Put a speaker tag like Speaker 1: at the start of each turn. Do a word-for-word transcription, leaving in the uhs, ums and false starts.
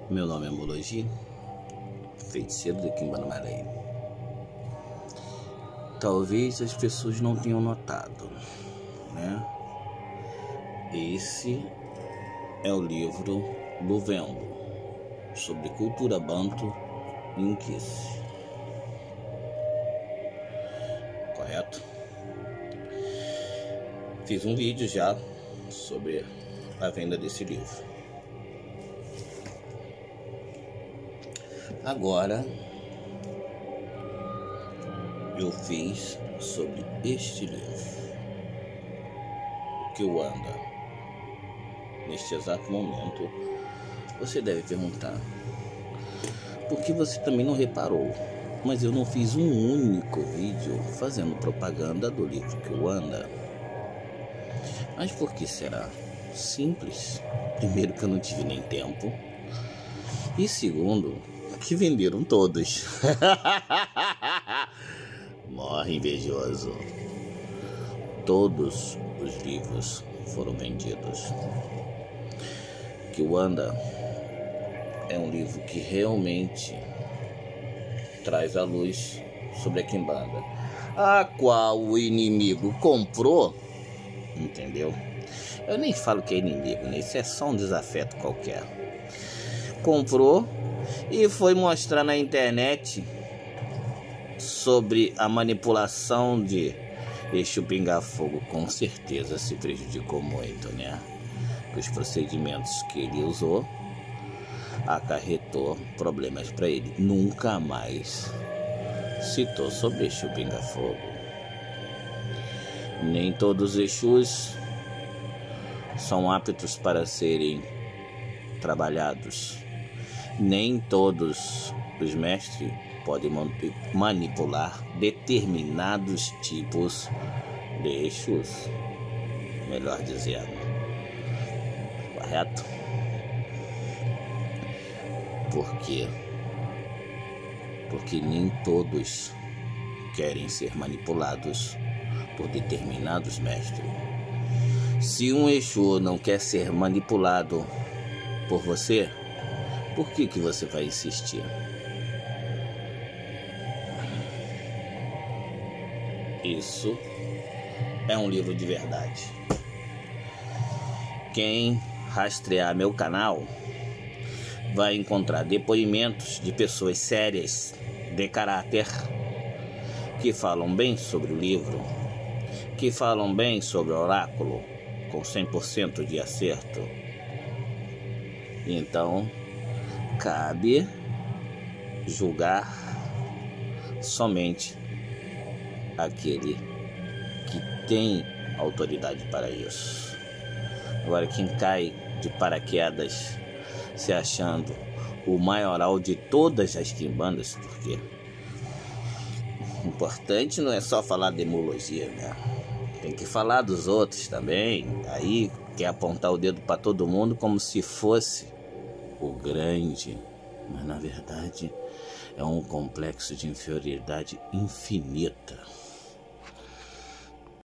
Speaker 1: Meu nome é Mologi, feiticeiro de Quimbanda. Talvez as pessoas não tenham notado, né? Esse é o livro Luvembo, sobre cultura banto e inquice. Correto? Fiz um vídeo já sobre a venda desse livro. Agora eu fiz sobre este livro, que o anda neste exato momento. Você deve perguntar por que você também não reparou, mas eu não fiz um único vídeo fazendo propaganda do livro que o anda. Mas por que será? Simples. Primeiro, que eu não tive nem tempo, e segundo, que venderam todos. Morre invejoso. Todos os livros foram vendidos. Que o anda é um livro que realmente traz a luz sobre a Quimbanda, a qual o inimigo comprou, entendeu? Eu nem falo que é inimigo, né? Isso é só um desafeto qualquer. Comprou e foi mostrar na internet sobre a manipulação de Exu Pingar Fogo. Com certeza se prejudicou muito, né? Os procedimentos que ele usou acarretou problemas para ele. Nunca mais citou sobre Exu Pingar Fogo. Nem todos os Exus são aptos para serem trabalhados. Nem todos os mestres podem manipular determinados tipos de Exus, melhor dizendo. Correto? Por quê? Porque nem todos querem ser manipulados por determinados mestres. Se um Exu não quer ser manipulado por você, por que que você vai insistir? Isso é um livro de verdade. Quem rastrear meu canal vai encontrar depoimentos de pessoas sérias, de caráter, que falam bem sobre o livro, que falam bem sobre o oráculo, com cem por cento de acerto. Então, cabe julgar somente aquele que tem autoridade para isso. Agora, quem cai de paraquedas se achando o maioral de todas as quimbandas, porque o importante não é só falar de demologia, né? Tem que falar dos outros também. Aí quer apontar o dedo para todo mundo como se fosse o grande, mas na verdade é um complexo de inferioridade infinita.